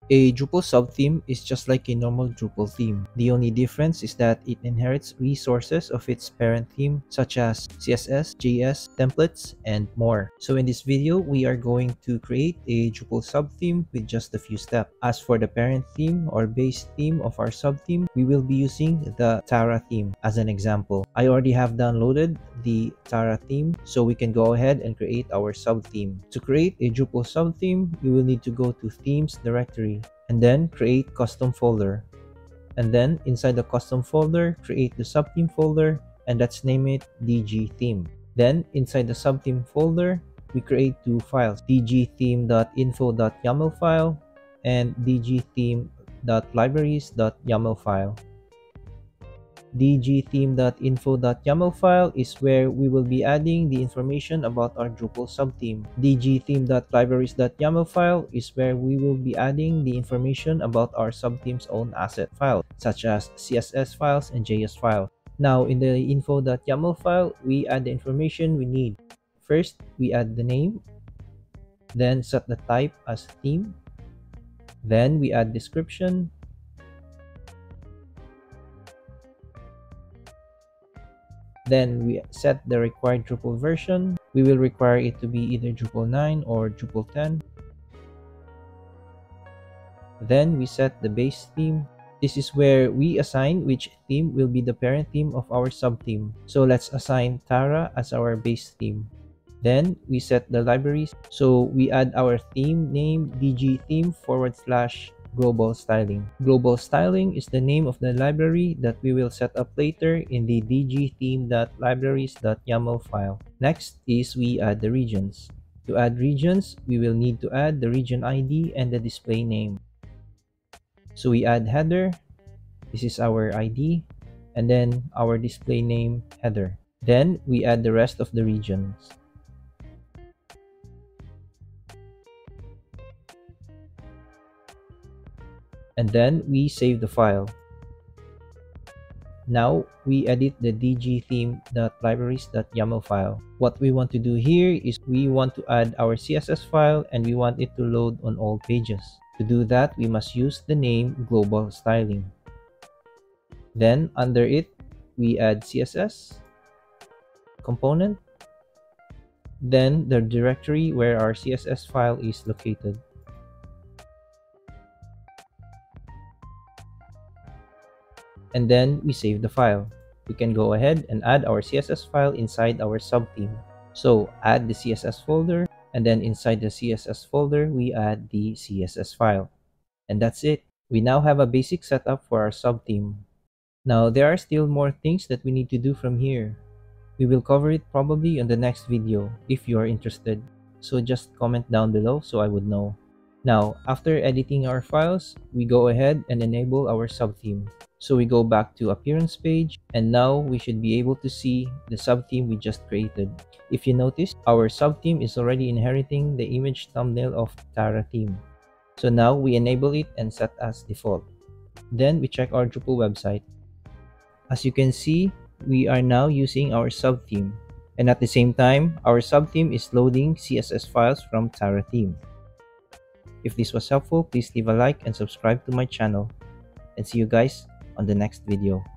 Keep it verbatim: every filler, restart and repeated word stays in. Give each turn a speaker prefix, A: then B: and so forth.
A: A Drupal subtheme is just like a normal Drupal theme. The only difference is that it inherits resources of its parent theme such as C S S, J S, templates, and more. So in this video, we are going to create a Drupal subtheme with just a few steps. As for the parent theme or base theme of our subtheme, we will be using the Tara theme as an example. I already have downloaded the Tara theme, so we can go ahead and create our subtheme. To create a Drupal subtheme, we will need to go to Themes directory and then create custom folder, and then inside the custom folder create the subtheme folder, and let's name it D G theme. Then inside the subtheme folder we create two files, dgtheme.info.yaml file and dgtheme.libraries.yaml file. dgtheme.info.yaml file is where we will be adding the information about our Drupal subtheme. dgtheme.libraries.yaml file is where we will be adding the information about our subtheme's own asset file, such as C S S files and J S files. Now, in the info.yaml file, we add the information we need. First, we add the name, then set the type as theme, then we add description, then we set the required Drupal version. We will require it to be either Drupal nine or Drupal ten. Then we set the base theme. This is where we assign which theme will be the parent theme of our subtheme. So let's assign Tara as our base theme. Then we set the libraries. So we add our theme name dgtheme forward slash global styling. Global styling is the name of the library that we will set up later in the dgtheme.libraries.yaml file. Next is we add the regions. To add regions, we will need to add the region I D and the display name. So we add header, this is our I D, and then our display name header. Then we add the rest of the regions. And then we save the file. Now we edit the dgtheme.libraries.yaml file. What we want to do here is we want to add our C S S file and we want it to load on all pages. To do that, we must use the name global styling. Then under it, we add C S S component, then the directory where our C S S file is located. And then we save the file. We can go ahead and add our C S S file inside our subtheme. So add the C S S folder, and then inside the C S S folder, we add the C S S file. And that's it. We now have a basic setup for our subtheme. Now, there are still more things that we need to do from here. We will cover it probably on the next video if you are interested. So just comment down below so I would know. Now, after editing our files, we go ahead and enable our subtheme. So we go back to appearance page, and now we should be able to see the subtheme we just created. If you notice, our subtheme is already inheriting the image thumbnail of Tara theme. So now we enable it and set as default. Then we check our Drupal website. As you can see, we are now using our subtheme, and at the same time, our subtheme is loading C S S files from Tara theme. If this was helpful, please leave a like and subscribe to my channel. And see you guys on the next video.